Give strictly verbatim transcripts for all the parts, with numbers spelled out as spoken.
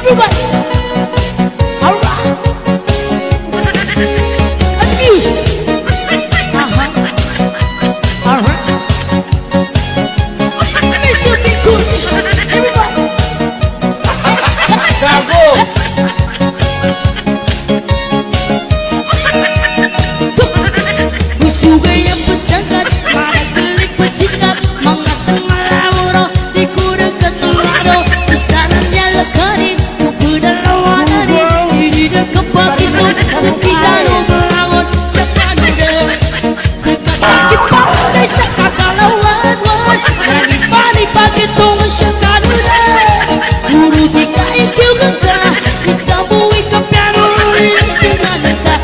Everybody, all right. And music. Uh-huh. All right. Make you be good. Everybody. Bravo. Musuh yang berjangkat, pada gelik berjingkat, mengasah malawaro, dikurang ketelado, besarannya lekari, sepedan lawan hari, ini dah kepakitu, sekitar melawan, jangan udah, sekat sakit pak, desa kakak lawan, wan, lagi panik pakai tong sekat udah, guru tiga itu gagah, bisa bui ke piano, yang senantiasa.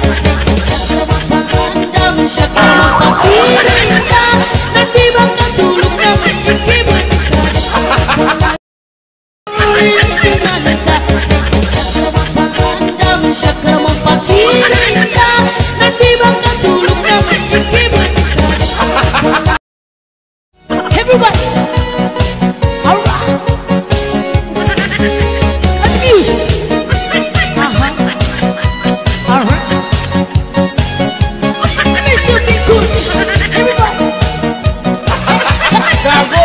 Everybody, all right. And music. Uh-huh. All right. Make you be good. Everybody. Bravo.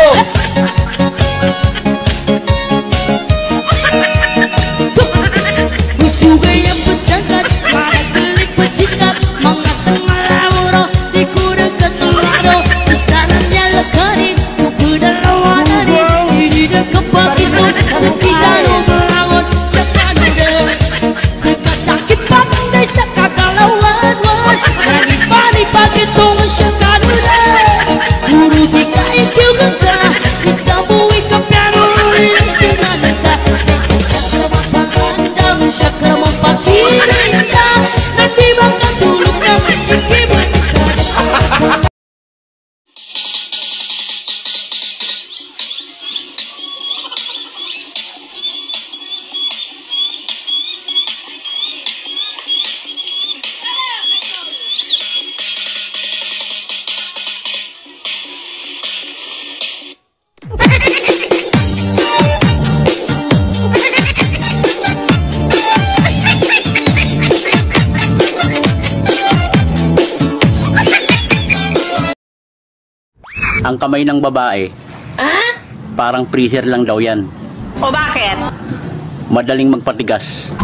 Musuh yang berjangkat, pada gelik berjingkat, mengasah malawaro, dikurang ketelado, besarannya lekari, sepedan lawan hari, ini dah kepakitu, sekitar melawan, jangan udah, sekat sakit pak, desa kakak lawan, wan, lagi panik pakai tong sekat udah, guru tiga itu gagah, bisa bui ke piano, yang senantiasa. Syakra mempakirinda, nanti bakal tulung namun ikibat. Ang kamay ng babae, Ah? parang freezer lang daw yan. O bakit? Madaling magpatigas.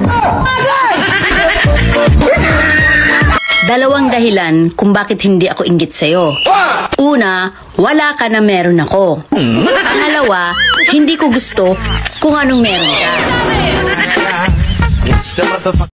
Dalawang dahilan kung bakit hindi ako inggit sa'yo. Una, wala ka na meron ako. Pangalawa, hindi ko gusto kung anong meron ka.